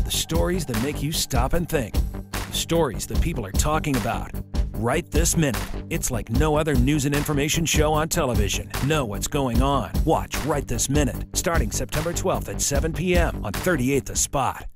The stories that make you stop and think. The stories that people are talking about. Right this minute. It's like no other news and information show on television. Know what's going on. Watch Right This Minute, starting September 12th at 7 p.m. on 38th The Spot.